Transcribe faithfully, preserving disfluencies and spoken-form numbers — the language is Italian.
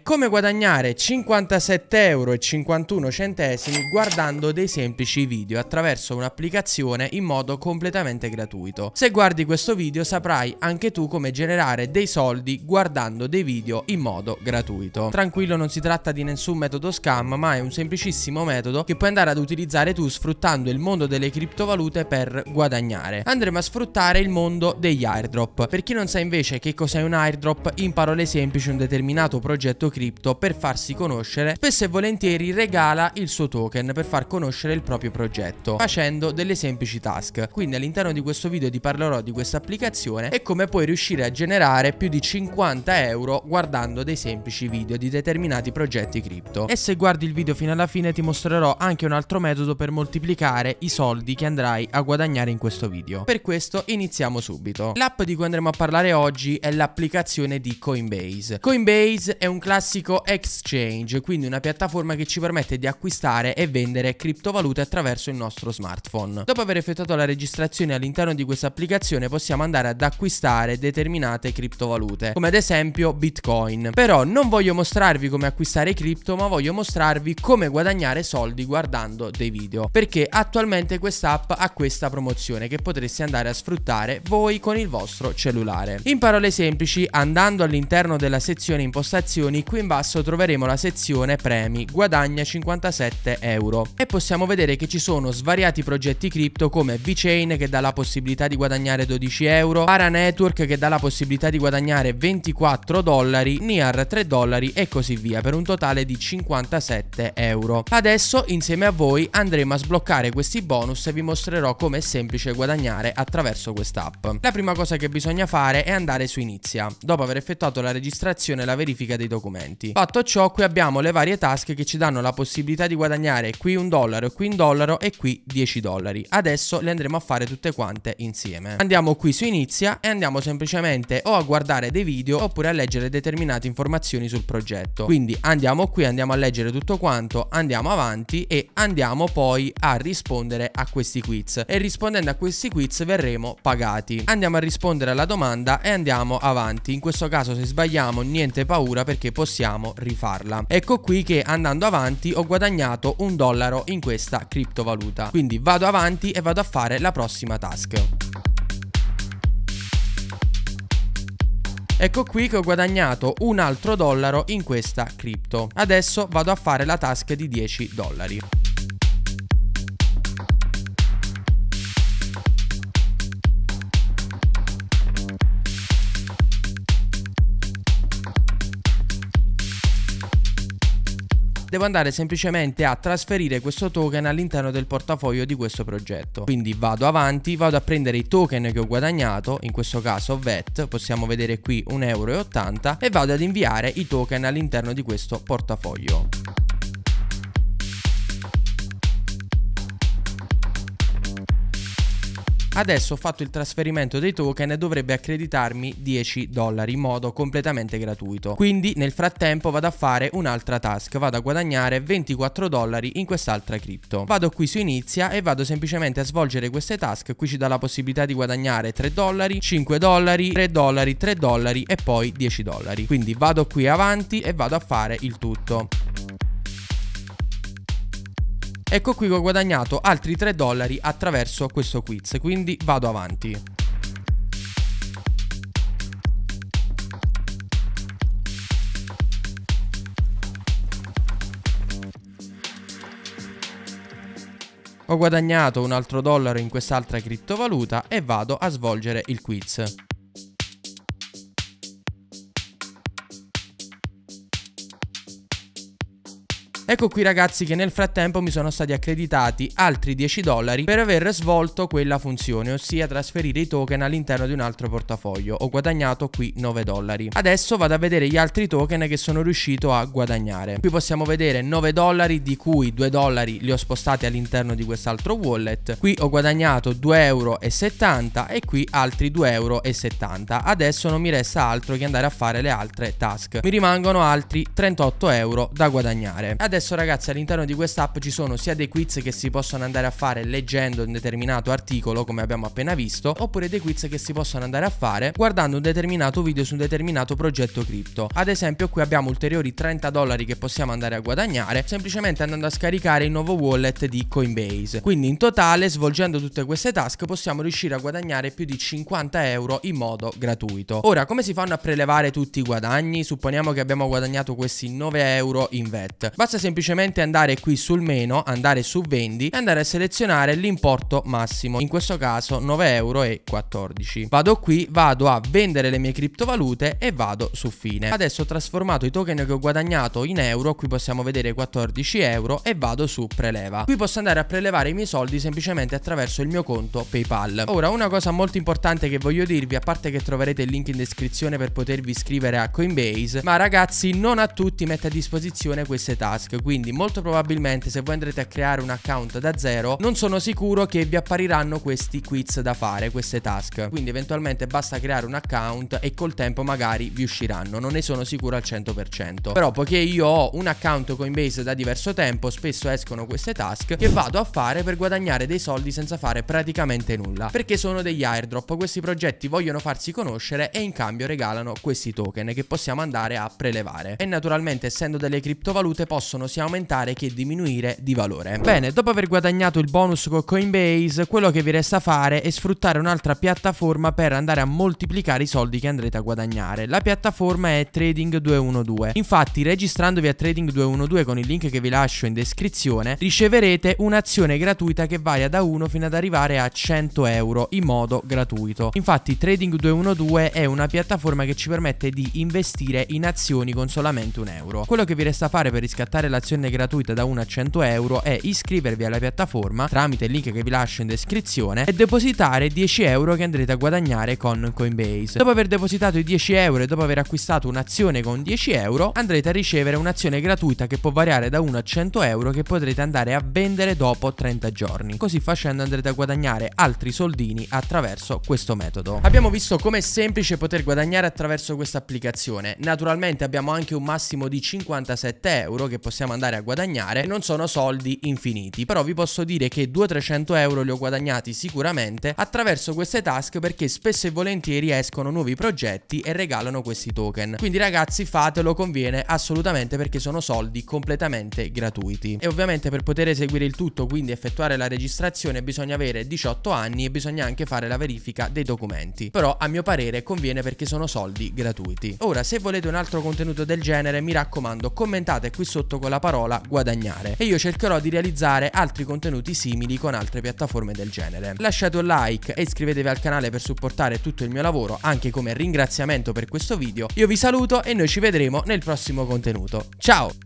Come guadagnare cinquantasette euro e cinquantuno centesimi guardando dei semplici video attraverso un'applicazione in modo completamente gratuito. Se guardi questo video saprai anche tu come generare dei soldi guardando dei video in modo gratuito. Tranquillo, non si tratta di nessun metodo scam, ma è un semplicissimo metodo che puoi andare ad utilizzare tu sfruttando il mondo delle criptovalute per guadagnare. Andremo a sfruttare il mondo degli airdrop. Per chi non sa invece che cos'è un airdrop, in parole semplici un determinato progetto cripto per farsi conoscere spesso e volentieri regala il suo token per far conoscere il proprio progetto facendo delle semplici task. Quindi all'interno di questo video ti parlerò di questa applicazione e come puoi riuscire a generare più di cinquanta euro guardando dei semplici video di determinati progetti cripto. E se guardi il video fino alla fine ti mostrerò anche un altro metodo per moltiplicare i soldi che andrai a guadagnare in questo video. Per questo iniziamo subito. L'app di cui andremo a parlare oggi è l'applicazione di Coinbase. Coinbase è un classico exchange, quindi una piattaforma che ci permette di acquistare e vendere criptovalute attraverso il nostro smartphone. Dopo aver effettuato la registrazione all'interno di questa applicazione possiamo andare ad acquistare determinate criptovalute, come ad esempio Bitcoin. Però non voglio mostrarvi come acquistare cripto, ma voglio mostrarvi come guadagnare soldi guardando dei video, perché attualmente quest'app ha questa promozione che potreste andare a sfruttare voi con il vostro cellulare. In parole semplici, andando all'interno della sezione impostazioni, qui in basso troveremo la sezione premi, guadagna cinquantasette euro, e possiamo vedere che ci sono svariati progetti cripto come VeChain che dà la possibilità di guadagnare dodici euro, Paranetwork che dà la possibilità di guadagnare ventiquattro dollari, Near tre dollari e così via, per un totale di cinquantasette euro. Adesso insieme a voi andremo a sbloccare questi bonus e vi mostrerò come è semplice guadagnare attraverso quest'app. La prima cosa che bisogna fare è andare su Inizia, dopo aver effettuato la registrazione e la verifica dei documenti. Fatto ciò, qui abbiamo le varie task che ci danno la possibilità di guadagnare qui un dollaro, qui un dollaro e qui dieci dollari. Adesso le andremo a fare tutte quante insieme. Andiamo qui su Inizia e andiamo semplicemente o a guardare dei video oppure a leggere determinate informazioni sul progetto. Quindi andiamo qui, andiamo a leggere tutto quanto, andiamo avanti e andiamo poi a rispondere a questi quiz, e rispondendo a questi quiz verremo pagati. Andiamo a rispondere alla domanda e andiamo avanti. In questo caso se sbagliamo niente paura perché possiamo rifarla. Ecco qui che andando avanti ho guadagnato un dollaro in questa criptovaluta, quindi vado avanti e vado a fare la prossima task. Ecco qui che ho guadagnato un altro dollaro in questa cripto. Adesso vado a fare la task di dieci dollari. Devo andare semplicemente a trasferire questo token all'interno del portafoglio di questo progetto. Quindi vado avanti, vado a prendere i token che ho guadagnato, in questo caso V E T, possiamo vedere qui un euro e ottanta, e vado ad inviare i token all'interno di questo portafoglio. Adesso ho fatto il trasferimento dei token e dovrebbe accreditarmi dieci dollari in modo completamente gratuito. Quindi nel frattempo vado a fare un'altra task, vado a guadagnare ventiquattro dollari in quest'altra cripto. Vado qui su Inizia e vado semplicemente a svolgere queste task. Qui ci dà la possibilità di guadagnare tre dollari, cinque dollari, tre dollari, tre dollari e poi dieci dollari. Quindi vado qui avanti e vado a fare il tutto. Ecco qui che ho guadagnato altri tre dollari attraverso questo quiz, quindi vado avanti. Ho guadagnato un altro dollaro in quest'altra criptovaluta e vado a svolgere il quiz. Ecco qui ragazzi che nel frattempo mi sono stati accreditati altri dieci dollari per aver svolto quella funzione, ossia trasferire i token all'interno di un altro portafoglio. Ho guadagnato qui nove dollari. Adesso vado a vedere gli altri token che sono riuscito a guadagnare. Qui possiamo vedere nove dollari, di cui due dollari li ho spostati all'interno di quest'altro wallet. Qui ho guadagnato due euro e settanta e qui altri due euro e settanta. Adesso non mi resta altro che andare a fare le altre task. Mi rimangono altri trentotto euro da guadagnare. Adesso Adesso ragazzi, all'interno di quest'app ci sono sia dei quiz che si possono andare a fare leggendo un determinato articolo, come abbiamo appena visto, oppure dei quiz che si possono andare a fare guardando un determinato video su un determinato progetto cripto. Ad esempio qui abbiamo ulteriori trenta dollari che possiamo andare a guadagnare semplicemente andando a scaricare il nuovo wallet di Coinbase. Quindi in totale, svolgendo tutte queste task, possiamo riuscire a guadagnare più di cinquanta euro in modo gratuito. Ora, come si fanno a prelevare tutti i guadagni? Supponiamo che abbiamo guadagnato questi nove euro in V E T. Basta semplicemente andare qui sul menu, andare su vendi e andare a selezionare l'importo massimo, in questo caso nove euro e quattordici. Vado qui, vado a vendere le mie criptovalute e vado su fine. Adesso ho trasformato i token che ho guadagnato in euro, qui possiamo vedere quattordici euro, e vado su preleva. Qui posso andare a prelevare i miei soldi semplicemente attraverso il mio conto PayPal. Ora, una cosa molto importante che voglio dirvi, a parte che troverete il link in descrizione per potervi iscrivere a Coinbase, ma ragazzi, non a tutti mette a disposizione queste task, quindi molto probabilmente se voi andrete a creare un account da zero non sono sicuro che vi appariranno questi quiz da fare, queste task. Quindi eventualmente basta creare un account e col tempo magari vi usciranno, non ne sono sicuro al cento per cento. Però poiché io ho un account Coinbase da diverso tempo, spesso escono queste task che vado a fare per guadagnare dei soldi senza fare praticamente nulla, perché sono degli airdrop. Questi progetti vogliono farsi conoscere e in cambio regalano questi token che possiamo andare a prelevare, e naturalmente essendo delle criptovalute possono sia aumentare che diminuire di valore. Bene, dopo aver guadagnato il bonus con Coinbase, quello che vi resta fare è sfruttare un'altra piattaforma per andare a moltiplicare i soldi che andrete a guadagnare. La piattaforma è Trading duecentoundodici. Infatti, registrandovi a Trading duecentoundodici con il link che vi lascio in descrizione, riceverete un'azione gratuita che varia da uno fino ad arrivare a cento euro in modo gratuito. Infatti Trading duecentoundodici è una piattaforma che ci permette di investire in azioni con solamente un euro. Quello che vi resta fare per riscattare l'azione gratuita da uno a cento euro è iscrivervi alla piattaforma tramite il link che vi lascio in descrizione e depositare dieci euro che andrete a guadagnare con Coinbase. Dopo aver depositato i dieci euro e dopo aver acquistato un'azione con dieci euro, andrete a ricevere un'azione gratuita che può variare da uno a cento euro che potrete andare a vendere dopo trenta giorni. Così facendo andrete a guadagnare altri soldini attraverso questo metodo. Abbiamo visto com'è semplice poter guadagnare attraverso questa applicazione. Naturalmente abbiamo anche un massimo di cinquantasette euro che possiamo andare a guadagnare. Non sono soldi infiniti, però vi posso dire che duecento trecento euro li ho guadagnati sicuramente attraverso queste task, perché spesso e volentieri escono nuovi progetti e regalano questi token. Quindi ragazzi, fatelo, conviene assolutamente, perché sono soldi completamente gratuiti. E ovviamente per poter eseguire il tutto, quindi effettuare la registrazione, bisogna avere diciotto anni e bisogna anche fare la verifica dei documenti. Però a mio parere conviene perché sono soldi gratuiti. Ora, se volete un altro contenuto del genere, mi raccomando, commentate qui sotto con la parola guadagnare e io cercherò di realizzare altri contenuti simili con altre piattaforme del genere. Lasciate un like e iscrivetevi al canale per supportare tutto il mio lavoro, anche come ringraziamento per questo video. Io vi saluto e noi ci vedremo nel prossimo contenuto. Ciao!